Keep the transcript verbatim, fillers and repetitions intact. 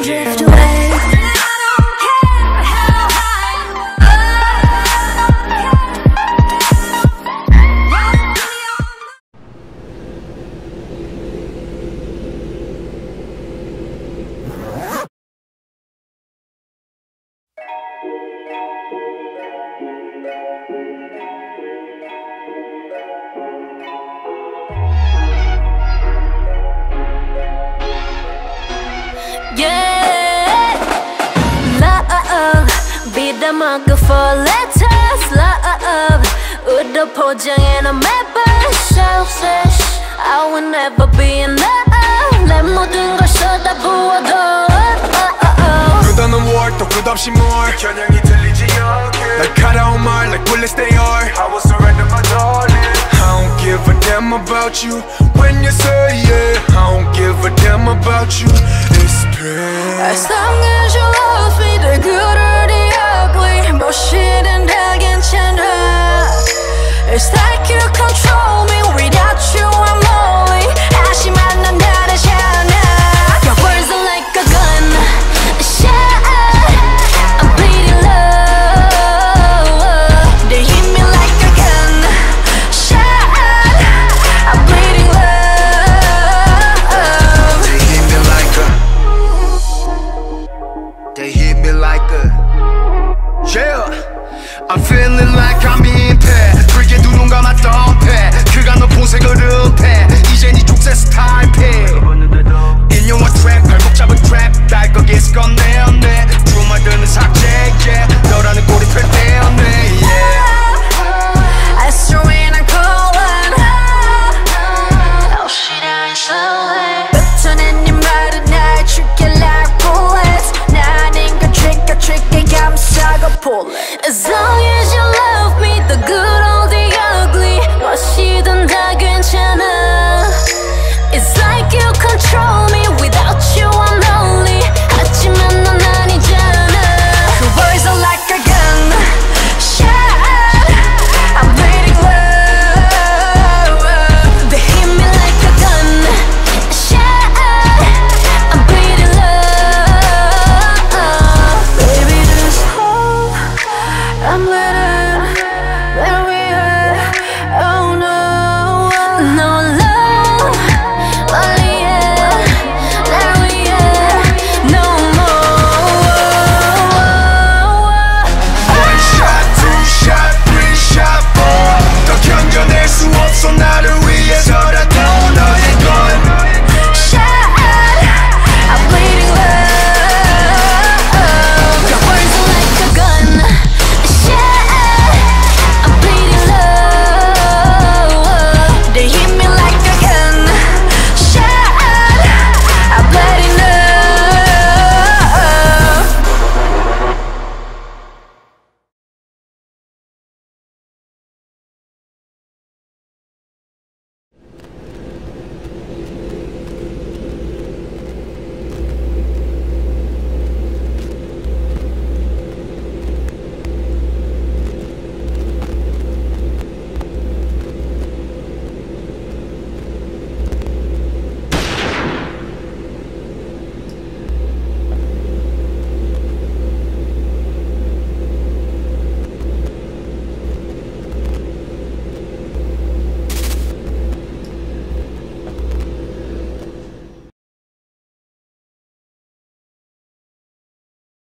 drift away. Yeah, love, 비담하고 for letters, love, 우도 포장해 너 매번 selfish. I will never be enough. 내 모든 걸 쏟아부어도 끝없는 war 또 끝없이 more 겨냥이 들리지 않게 날카로운 말 like bullets they are. I will surrender my darling. I don't give a damn about you when you say yeah. I don't give a damn about you. It's pain. As long as you love me, the good or the ugly, 무엇이든 다 괜찮아. It's that